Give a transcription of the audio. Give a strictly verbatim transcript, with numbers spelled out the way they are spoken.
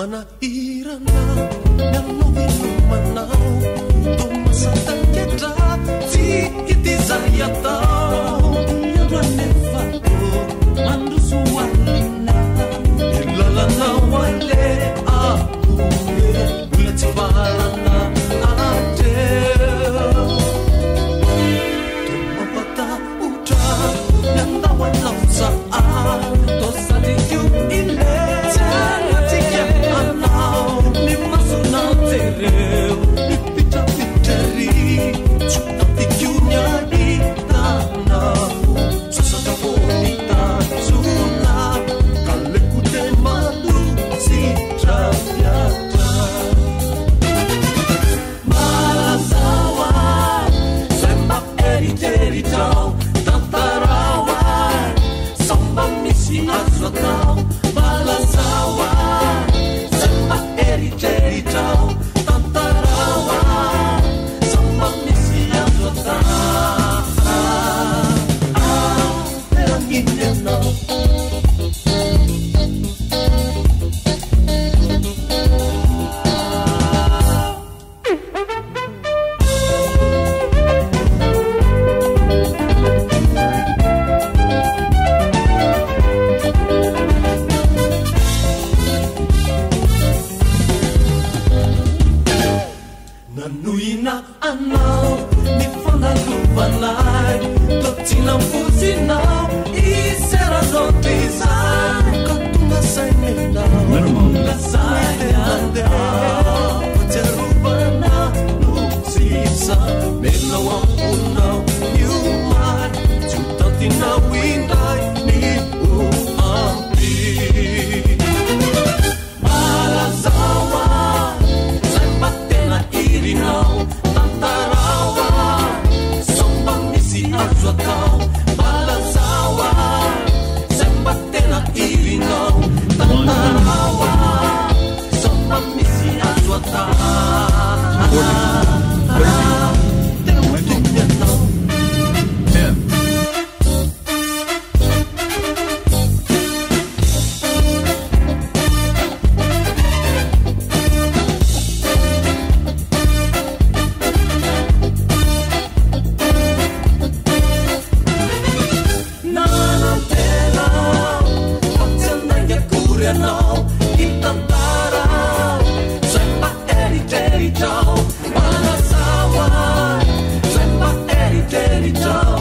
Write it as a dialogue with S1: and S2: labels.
S1: manahirana ng lumanao tumasatang kita si itizayataw yaranefako mandusuwalina ilalanawale aku ulat sibalana adel tumapata uta ng tawan lausaan tosa di yung ile Nanuina anau ni fana lupanai totina fusina isera notisa katunga saimena la saimena terubana nusisa melawa unau yumar jutatina windai ni uampi malasawa Irinau, Tantarawa, Sombang misi Azwatau, Balasawa, Sembatena Irinau, Tantarawa, Sombang misi Azwatau. Tell